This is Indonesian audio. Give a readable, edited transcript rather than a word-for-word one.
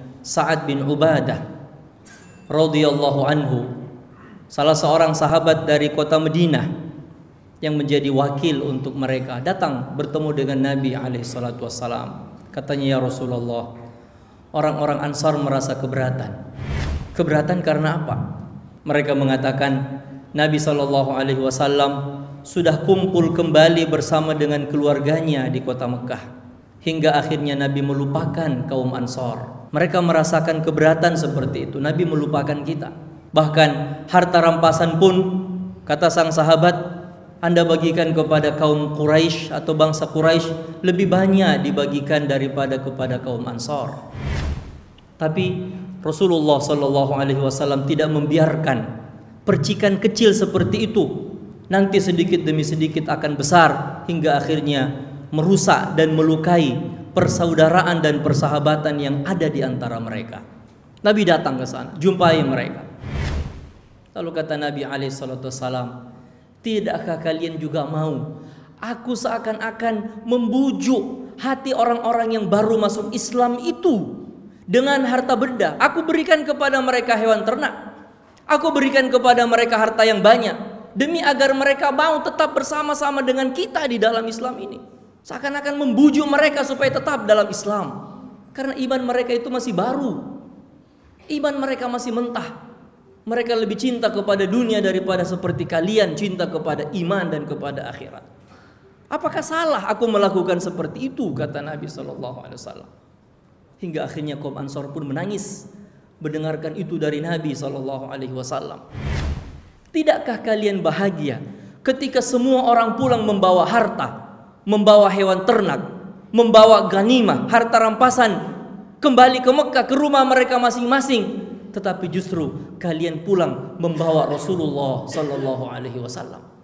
Sa'ad bin Ubadah radhiyallahu anhu, salah seorang sahabat dari kota Madinah yang menjadi wakil untuk mereka, datang bertemu dengan Nabi alaihi salatu wassalam. Katanya, ya Rasulullah, orang-orang Ansar merasa keberatan. Keberatan karena apa? Mereka mengatakan Nabi sallallahu alaihi wasallam sudah kumpul kembali bersama dengan keluarganya di kota Mekah, hingga akhirnya Nabi melupakan kaum Ansar. Mereka merasakan keberatan seperti itu. Nabi melupakan kita. Bahkan harta rampasan pun, kata sang sahabat, Anda bagikan kepada kaum Quraisy atau bangsa Quraisy lebih banyak dibagikan daripada kepada kaum Ansar. Tapi Rasulullah sallallahu alaihi wasallam tidak membiarkan percikan kecil seperti itu nanti sedikit demi sedikit akan besar hingga akhirnya merusak dan melukai persaudaraan dan persahabatan yang ada di antara mereka. Nabi datang ke sana, jumpai mereka. Lalu kata Nabi alaihi salatu wassalam, tidakkah kalian juga mau aku seakan-akan membujuk hati orang-orang yang baru masuk Islam itu dengan harta benda? Aku berikan kepada mereka hewan ternak, aku berikan kepada mereka harta yang banyak, demi agar mereka mau tetap bersama-sama dengan kita di dalam Islam ini. Seakan-akan membujuk mereka supaya tetap dalam Islam, karena iman mereka itu masih baru, iman mereka masih mentah. Mereka lebih cinta kepada dunia daripada seperti kalian cinta kepada iman dan kepada akhirat. Apakah salah aku melakukan seperti itu? Kata Nabi SAW. Hingga akhirnya kaum Ansar pun menangis mendengarkan itu dari Nabi SAW. Tidakkah kalian bahagia ketika semua orang pulang membawa harta, membawa hewan ternak, membawa ganimah, harta rampasan, kembali ke Mekah, ke rumah mereka masing-masing, tetapi justru kalian pulang membawa Rasulullah sallallahu alaihi wasallam?